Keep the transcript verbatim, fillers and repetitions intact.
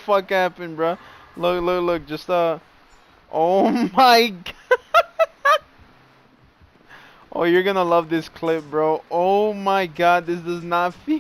fuck happened, bro? Look, look, look. Just uh. Oh my god. Oh, you're gonna love this clip, bro. Oh my god, this does not feel